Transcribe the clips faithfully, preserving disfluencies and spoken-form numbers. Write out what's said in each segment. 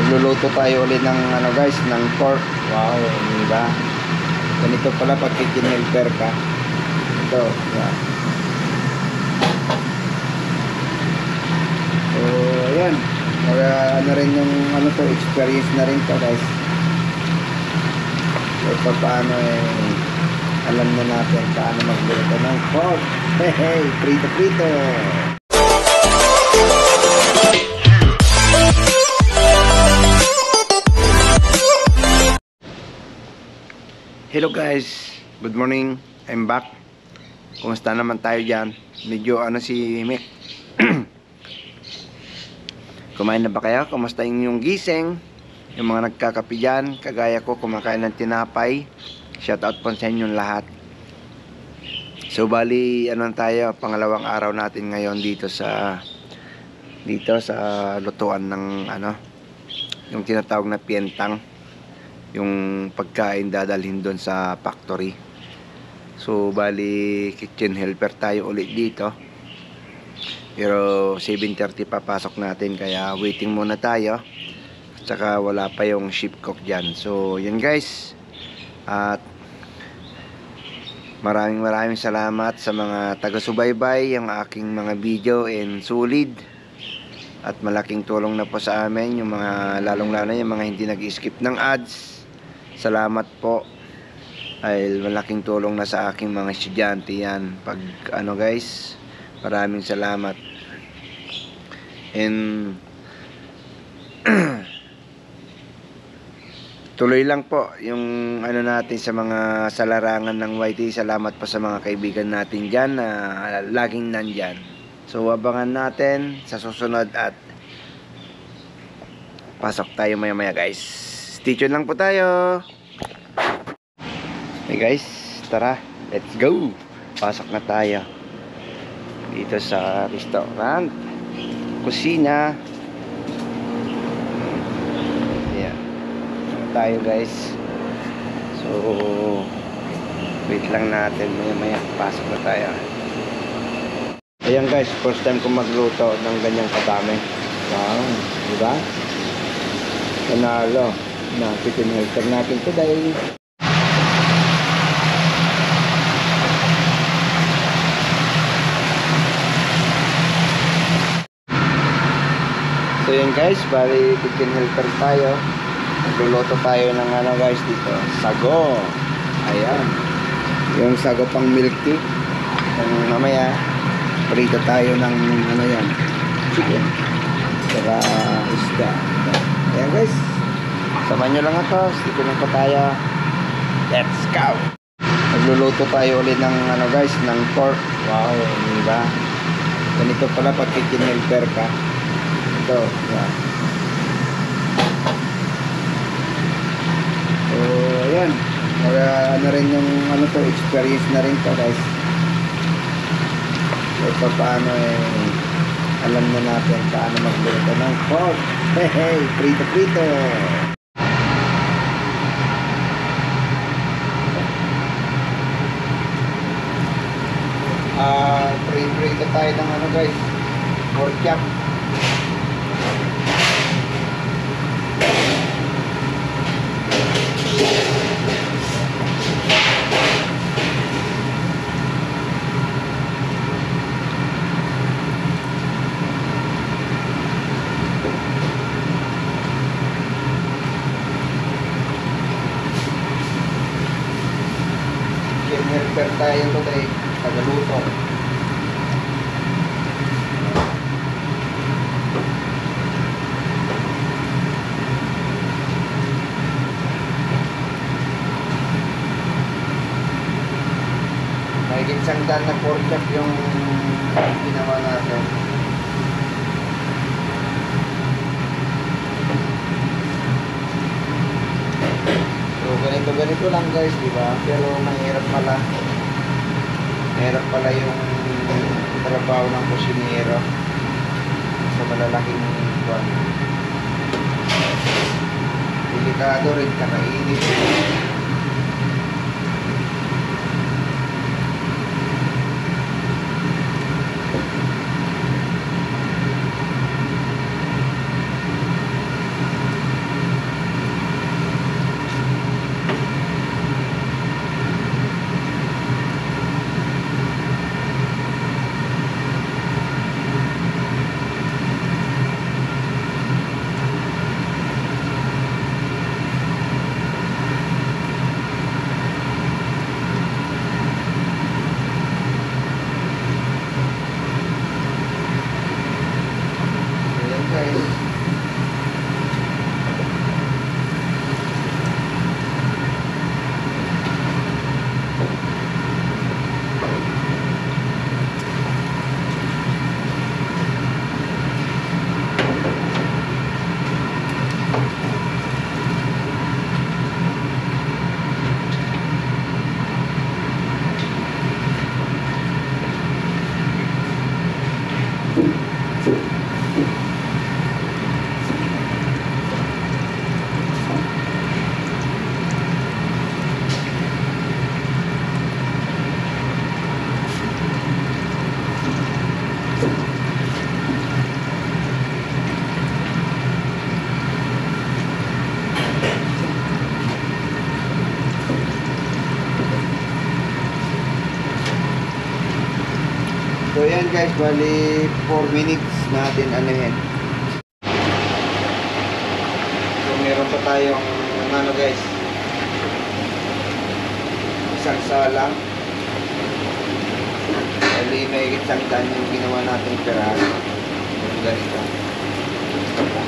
Magluluto tayo ulit ng ano guys, ng pork. Wow, diba? Ganito pala pag kitchen helper ka. Ito, yeah. So, ayan. Para ano rin yung ano to, experience na rin to guys. So, paano eh, alam na natin paano magluto ng pork. Hey, hey, prito prito. Hello guys, good morning, I'm back. Kumusta naman tayo dyan? Medyo ano si Mick. Kumain na ba kayo? Kumusta yung gising? Yung mga nagkakape dyan, kagaya ko, kumakain ng tinapay. Shout out po sa inyong lahat. So bali, ano tayo, pangalawang araw natin ngayon dito sa Dito sa lutuan ng ano, yung tinatawag na pientang, yung pagkain dadalhin doon sa factory. So bali, kitchen helper tayo ulit dito. Pero seven thirty papasok natin, kaya waiting muna tayo. At saka wala pa yung shift cook dyan. So yun guys. At maraming maraming salamat sa mga taga-subaybay yung aking mga video and solid. At malaking tulong na po sa amin yung mga, lalong lalo yung mga hindi nag-skip ng ads. Salamat po. Ay malaking tulong na sa aking mga estudyante yan. Pag ano guys, maraming salamat. And tuloy lang po yung ano natin sa mga sa larangan ng Y T. Salamat po sa mga kaibigan natin dyan na laging nandyan. So abangan natin sa susunod at pasok tayo maya maya guys. Stay tuned lang po tayo. Hey guys, tara, let's go. Pasok na tayo dito sa restaurant, kusina. Ayan, tayo guys. So wait lang natin, maya maya pasok na tayo. Ayan guys, first time ko magluto ng ganyang kadami. Wow, diba? Panalo na kitchen helper natin today. So yun guys, bali kitchen helper tayo. Magluluto tayo ng ano guys dito, sago. Ayan, yung sago pang milk tea. Yung mamaya prito tayo ng ano yan, chicken saka isda. Ayan guys, samahan nyo lang ako, dito lang po tayo. Let's go. Magluluto tayo ulit ng ano guys, ng pork. Wow, diba? Ganito pala pag kitchen helper ka. Ito, yeah. So ayan, para ano rin yung ano to, experience na rin to guys. So paano eh, alam na natin paano magluto ng pork. Hey, hey, prito prito. Ah, uh, prito tayo ng ano guys, pork chop. Helper tayo today, tagaluto. Mahigit isang daan na pork chop yung ginawa natin. So ganito ganito lang guys, diba? Pero mahirap pala. Mahirap pala yung trabaho ng kusinero sa malalaking buwan. Delikado rin, kakainit. yan guys, bali four minutes natin anuhin. So meron pa tayong ano guys, isang salang. Bali may isang daan yung ginawa natin peraso. Yung ganito. Ito po.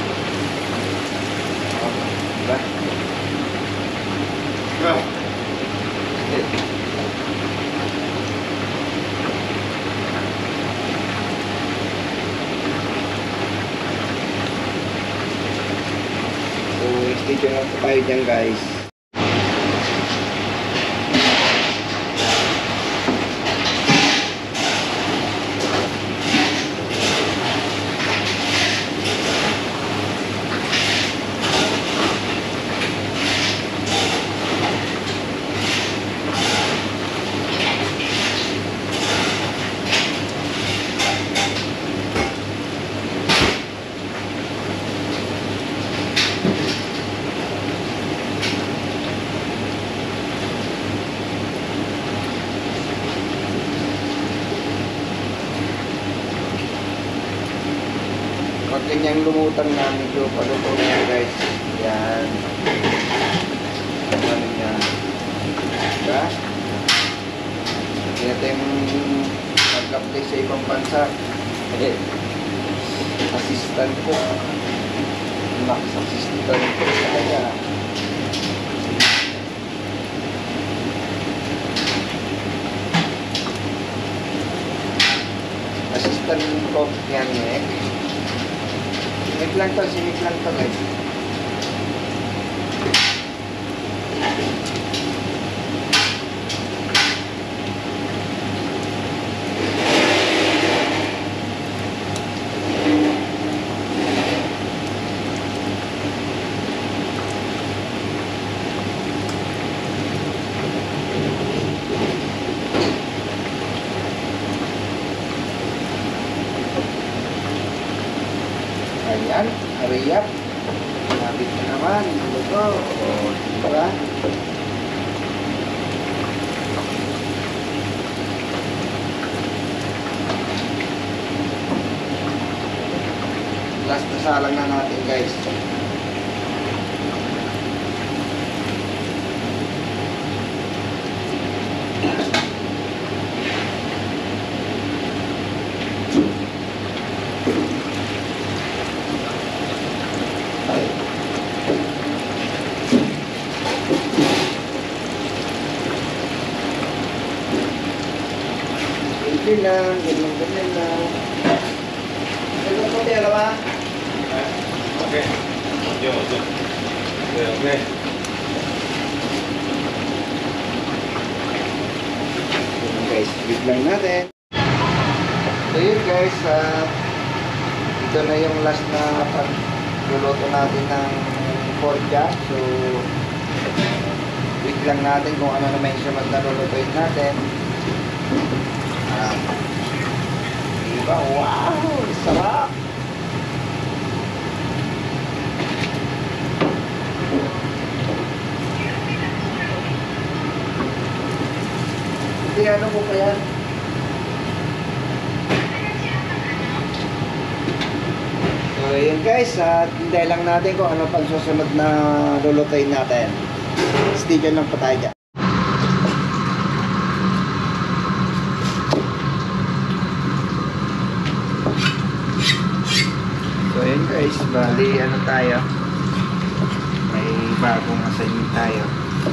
Diba? Diba? So, stay tuned lang po tayo dyan guys. Pag ganyang lumutang na medyo paluto na yan guys. Yan. Ano niya. Diba? Hindi natin mag-apply sa ibang bansa. Eh, assistant ko. Max assistant ko sa kanya. Assistant ko yan eh. Simik lang to, simik lang to guys. Ayan, hurry up. Lapit na naman. Luto. O, diba? Last na salang na natin guys. Ganyan lang, ganyan, ganyan lang. Ganyan po tayo ba? Okay. Oke, oke. Oke, oke. Yun guys, big lang natin. So yun guys, uh, ito na yung last na pagluluto natin ng porja. So, wait lang natin kung ano naman yung sunod na lulutuin natin. Ah, diba? Wow! Sarap! Hindi, ano ko pa yan? So, yun guys, at hintay lang natin kung ano pang susunod na lulutuin natin. Stay dyan lang pa tayo dyan. So, yun guys, bali ano tayo? May bagong assignment tayo.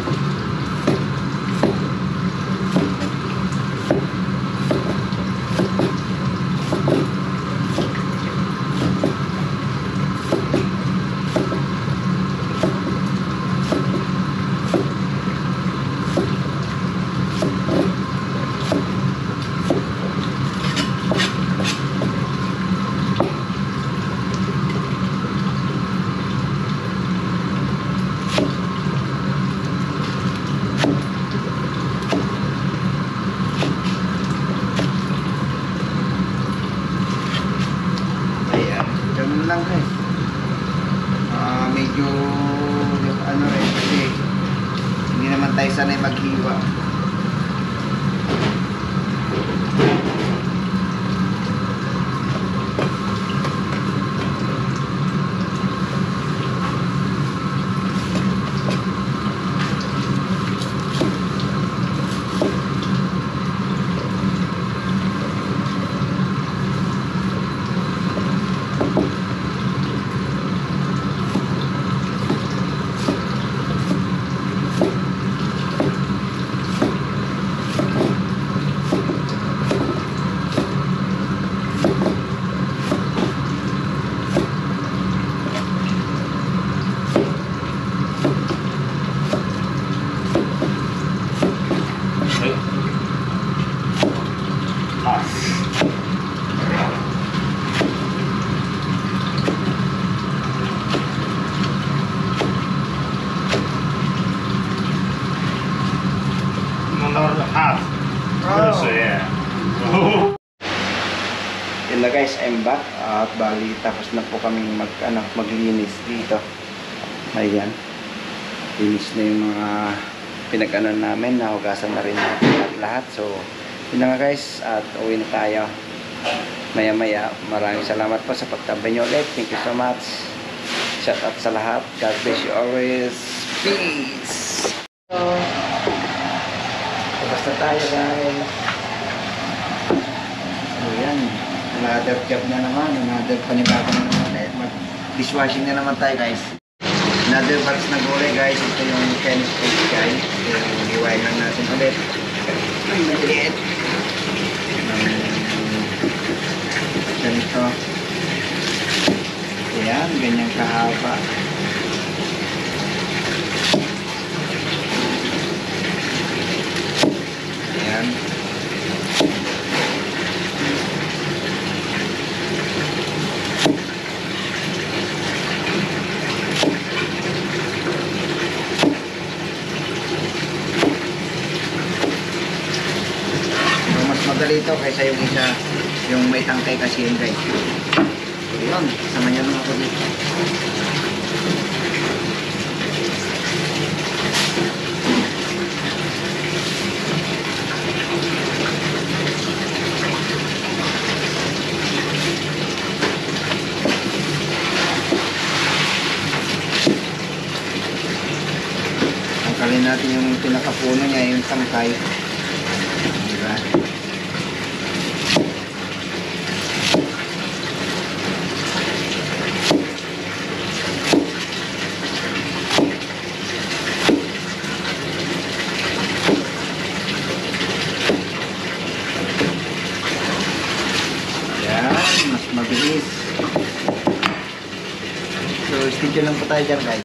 Lang guys. Uh, medyo ano rin kasi hindi naman tayo sanay maghiwa. At bali, tapos na po kami mag, ano, maglinis dito. Ayan. Linis na yung mga pinag-ano namin. Nahugasan na rin natin at lahat. So, yun na nga guys. At uwi na tayo. Maya maya. Maraming salamat po sa pagtabay nyo ulit. Thank you so much. Shout out sa lahat. God bless you always. Peace! So, tapos na tayo guys. Ayan. Another job na naman. Another panibago na naman. Mag-dishwashing na naman tayo guys. Another box na gulay guys. Ito yung Chinese food guys. Ito yung hiwain lang natin ulit. Ay, maliit. Ganito. Ayan, ganyan kahaba. Ayan. Madali ito kaysa yung isa, yung may tangkay kasi yun guys. So yun, sama nyo naman ako dito. Tangkalin natin yung pinakapuno niya, yung tangkay. Diba? Mabilis. So, stick lang po tayo dyan guys.